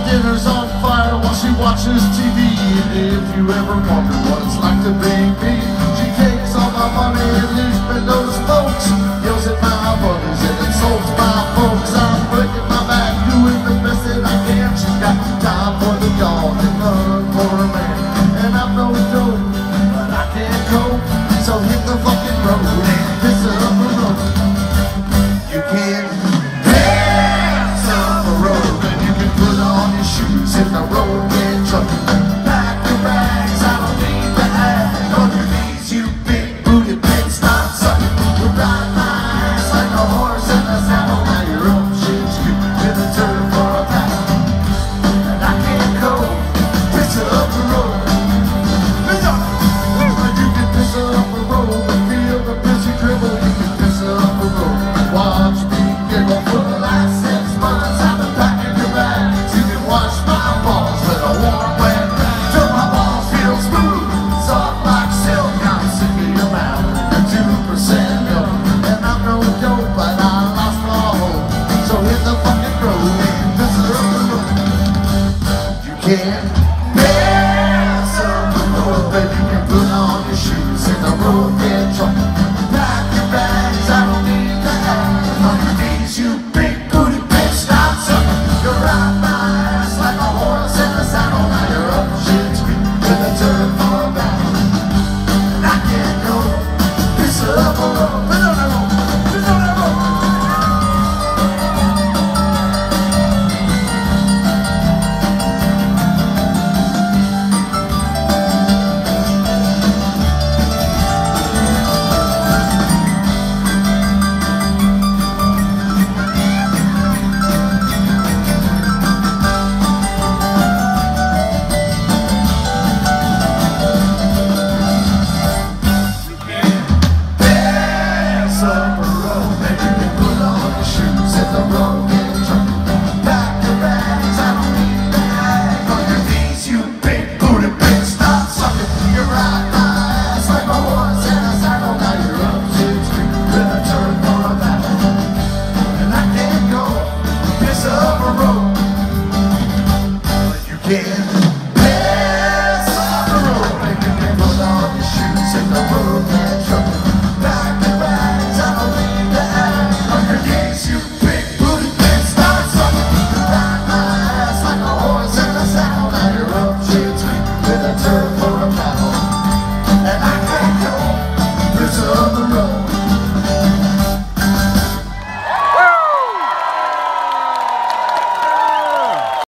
dinner's on fire while she watches TV. And if you ever wonder what it's like to be me, she takes all my money and leaves me those folks. Yells at my brothers and insults my folks. I'm breaking my back, doing the best that I can. She got time for the dawn and none for a man. And I'm no dope, but I can't cope. So hit the fucking road and piss it up the road. You can dance up the road and you can put on your shoes if the road gets rough. Pack your bags, I don't need to act on your knees, you big booty bitch, stop sucking. You ride my ass like a horse in the saddle. Now you're up shit's creek in the turn for a pack. And I can't go piss it up the road. You can piss it up the road and feel the pissy dribble. You can piss it up the road. Watch me giggle for the last 6 months. I've been packing your bags. You can wash my balls with a warm wet rag till my balls feel smooth, soft like silk. I'm sick of your mouth and 2% milk. And I'm no dope, but I lost all hope. So hit the fucking road and piss it up the road. You can't